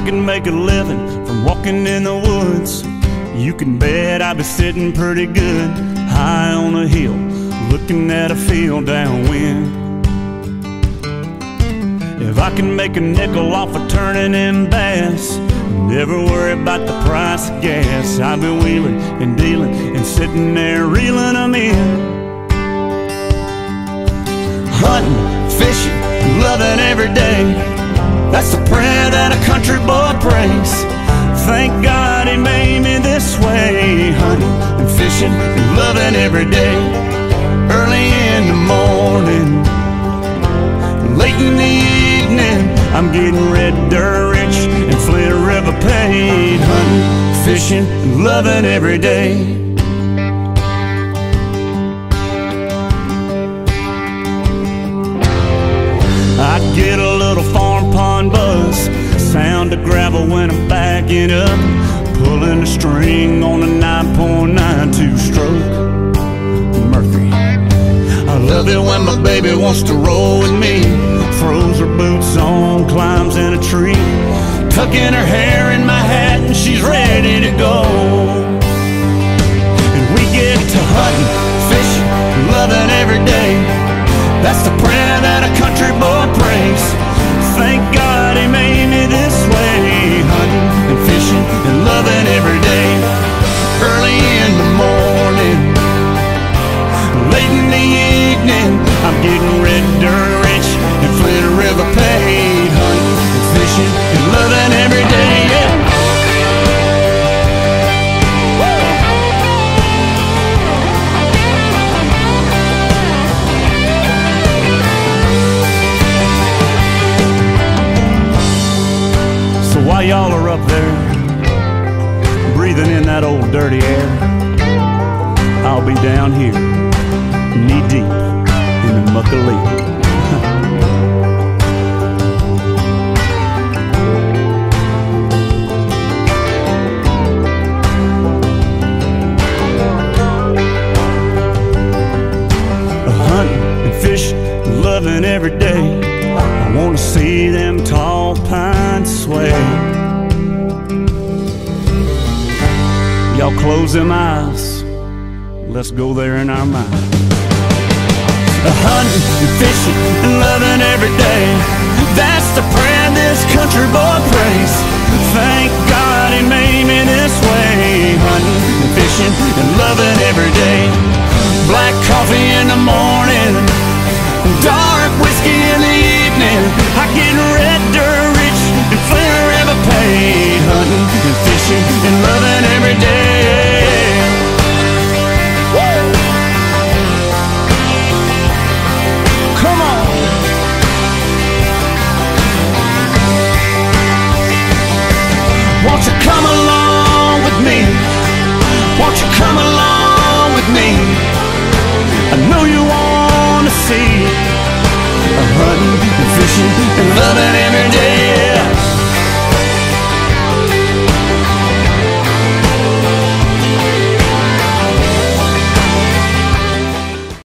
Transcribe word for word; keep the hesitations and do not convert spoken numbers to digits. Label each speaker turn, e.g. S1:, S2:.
S1: can make a living from walking in the woods, you can bet I'd be sitting pretty good high on a hill, looking at a field downwind. If I can make a nickel off of turning in bass, never worry about the price of gas, I've been wheeling and dealing and sitting there reeling them in. Hunting, fishing, loving every day, that's the prayer that a country boy prays. Thank God he made me this way. Hunting and fishing and loving every day. Early in the morning, late in the evening, I'm getting red dirt rich and Flint River paid. Hunting, fishing, and loving every day. I get a little farm pond buzz, sound of gravel when I'm backing up, pulling a string on a nine point nine two stroke Mercury. I love it when my baby wants to roll with me, throws her boots on, climbs in a tree, tucking her hair in my hat and she's ready to go. And we get to hunting, fishing, loving every day, that's the prayer that a country boy prays. Thank God he made me this way. Hunting and fishing and loving every day. Early in the morning, late in the evening, I'm getting red dirt rich and Flint River paid. Hunting and fishing and loving every day, yeah. While y'all are up there breathing in that old dirty air, I'll be down here knee deep in the muck of leaf. Hunting and fishing, loving every day, I want to see them tall pines sway. Y'all close them eyes, let's go there in our mind. Hunting and fishing and loving every day, that's the prayer this country boy prays. Thank God he made me this way. Hunting and fishing and loving every day. Black coffee in the morning, dark whiskey in the evening, I get red dirt rich and Flint River paid. Hunting and fishing and loving every day. Woo! Come on. Won't you come along with me? Won't you come along with me? I know you want to see, hunting and fishing and loving every day.